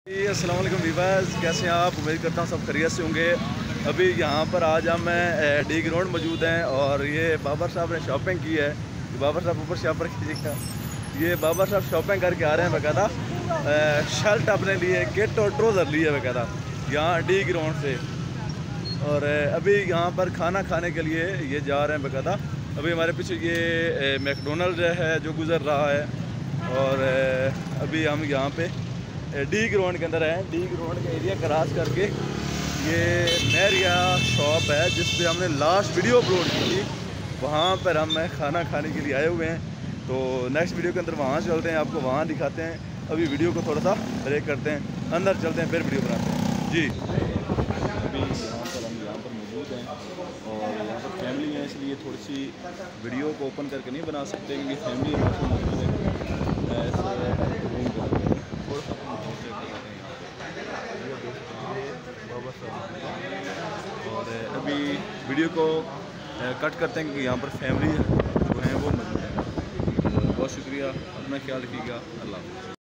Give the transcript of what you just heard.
अस्सलाम वालेकुम वीवर्स, कैसे हैं आप? उम्मीद करता हूँ सब खैरियत से होंगे। अभी यहाँ पर आज हम डी ग्राउंड मौजूद हैं और ये बाबर साहब ने शॉपिंग की है। बाबर साहब ऊपर शॉपर कीजिएगा। ये बाबर साहब शॉपिंग करके आ रहे हैं बाकायदा। शर्ट अपने लिए, किट और ट्रोज़र लिए बाकायदा यहाँ डी ग्राउंड से। और अभी यहाँ पर खाना खाने के लिए ये जा रहे हैं बाकायदा। अभी हमारे पीछे ये मैकडोनल्ड है जो गुज़र रहा है। और अभी हम यहाँ पे डी ग्राउंड के अंदर है। डी ग्राउंड का एरिया क्रॉस करके ये मेरिया शॉप है जिस पे हमने लास्ट वीडियो अपलोड की थी। वहाँ पर हम खाना खाने के लिए आए हुए हैं। तो नेक्स्ट वीडियो के अंदर वहाँ चलते हैं, आपको वहाँ दिखाते हैं। अभी वीडियो को थोड़ा सा ब्रेक करते हैं, अंदर चलते हैं, फिर वीडियो बनाते हैं जी। अभी यहाँ पर मौजूद हैं और यहाँ पर फैमिली है, इसलिए थोड़ी सी वीडियो को ओपन करके नहीं बना सकते क्योंकि फैमिली मौजूद है। और अभी वीडियो को कट करते हैं क्योंकि यहाँ पर फैमिली जो है वो मौजूद है। बहुत शुक्रिया, अपना ख्याल रखिएगा। अल्लाह।